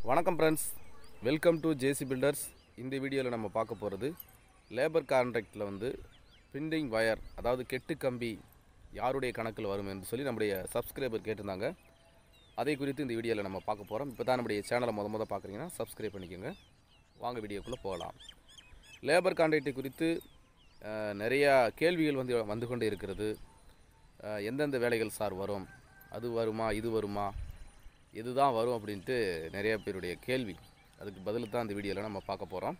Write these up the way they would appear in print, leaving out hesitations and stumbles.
வணக்கம் friends, welcome to JC builders. இந்த வீடியோவில் நம்ம பார்க்க போகிறது லேபர் கான்ட்ராக்டில் பிண்டிங் வயர், அதாவது கெட்டு கம்பி யாருடைய கணக்கில் வரும் என்று சொல்லி நம்முடைய சப்ஸ்கிரைபர் கேட்டிருந்தாங்க. அதை குறித்து இந்த வீடியோவில் நம்ம பார்க்க போகிறோம். இப்போ தான் நம்முடைய சேனலை முத பார்க்குறீங்கன்னா சப்ஸ்கிரைப் பண்ணிக்கோங்க. வாங்க வீடியோக்குள்ளே போகலாம். லேபர் கான்ட்ராக்டை குறித்து நிறையா கேள்விகள் வந்து கொண்டு இருக்கிறது. எந்தெந்த வேலைகள் சார் வரும், அது வருமா, இது வருமா, இதுதான் வரும் அப்படின்ட்டு நிறைய பேருடைய கேள்வி. அதுக்கு பதில் தான் இந்த வீடியோவில் நம்ம பார்க்க போகிறோம்.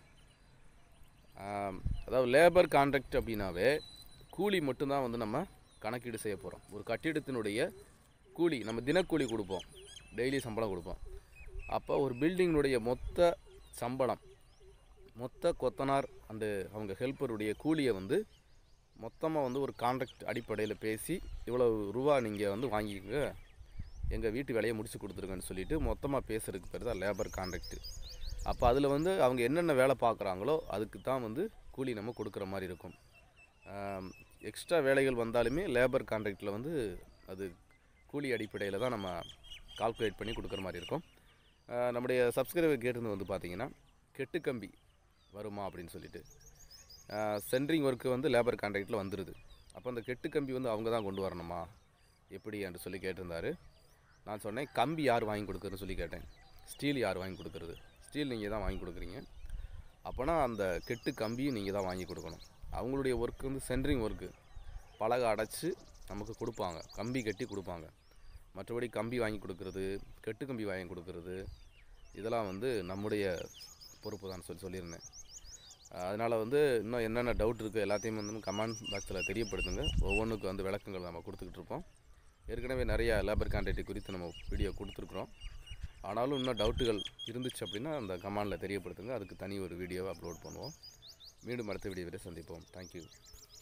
அதாவது லேபர் கான்ட்ராக்ட் அப்படின்னாவே கூலி மட்டும்தான் நம்ம கணக்கீடு செய்ய போகிறோம். ஒரு கட்டிடத்தினுடைய கூலி, நம்ம தினக்கூலி கொடுப்போம், டெய்லி சம்பளம் கொடுப்போம். அப்போ ஒரு பில்டிங்கினுடைய மொத்த சம்பளம், மொத்த கொத்தனார் அண்டு அவங்க ஹெல்ப்பருடைய கூலியை மொத்தமாக ஒரு கான்ட்ராக்ட் அடிப்படையில் பேசி இவ்வளோ ரூபா நீங்கள் வாங்கிக்கங்க, எங்கள் வீட்டு வேலையை முடிச்சு கொடுத்துருங்கன்னு சொல்லிவிட்டு மொத்தமாக பேசுகிறதுக்கு பேர் தான் லேபர் கான்ட்ராக்டு. அப்போ அதில் அவங்க என்னென்ன வேலை பார்க்குறாங்களோ அதுக்கு தான் கூலி நம்ம கொடுக்குற மாதிரி இருக்கும். எக்ஸ்ட்ரா வேலைகள் வந்தாலுமே லேபர் கான்ட்ராக்டில் அது கூலி அடிப்படையில் தான் நம்ம கால்குலேட் பண்ணி கொடுக்குற மாதிரி இருக்கும். நம்முடைய சப்ஸ்கிரைபர் கேட்டிருந்து பார்த்திங்கன்னா கெட்டு கம்பி வருமா அப்படின்னு சொல்லிட்டு, சென்ட்ரிங் ஒர்க்கு லேபர் கான்ட்ராக்டில் வந்துடுது. அப்போ அந்த கெட்டு கம்பி அவங்க தான் கொண்டு வரணுமா எப்படி என்று சொல்லி கேட்டிருந்தார். நான் சொன்னேன், கம்பி யார் வாங்கி கொடுக்குறதுன்னு சொல்லி கேட்டேன். ஸ்டீல் யார் வாங்கி கொடுக்குறது? ஸ்டீல் நீங்கள் தான் வாங்கி கொடுக்குறீங்க. அப்போனா அந்த கெட்டு கம்பியும் நீங்கள் தான் வாங்கி கொடுக்கணும். அவங்களுடைய ஒர்க்கு சென்ட்ரிங் ஒர்க்கு, பலகை அடைச்சி நமக்கு கொடுப்பாங்க, கம்பி கட்டி கொடுப்பாங்க. மற்றபடி கம்பி வாங்கி கொடுக்குறது, கெட்டு கம்பி வாங்கி கொடுக்குறது, இதெல்லாம் நம்முடைய பொறுப்பு தான் சொல்லியிருந்தேன். அதனால் இன்னும் என்னென்ன டவுட் இருக்குது எல்லாத்தையும் கமெண்ட் பாக்ஸில் தெரியப்படுத்துங்க. ஒவ்வொன்றுக்கு விளக்கங்கள் நம்ம கொடுத்துக்கிட்டு இருப்போம். ஏற்கனவே நிறையா லேபர் கான்ட்ராக்ட் குறித்து நம்ம வீடியோ கொடுத்துருக்குறோம். ஆனாலும் இன்னும் டவுட்டுகள் இருந்துச்சு அப்படின்னா அந்த கமெண்டில் தெரியப்படுத்துங்க. அதுக்கு தனி ஒரு வீடியோவை அப்லோட் பண்ணுவோம். மீண்டும் அடுத்த வீடியோவில் சந்திப்போம். தேங்க்யூ.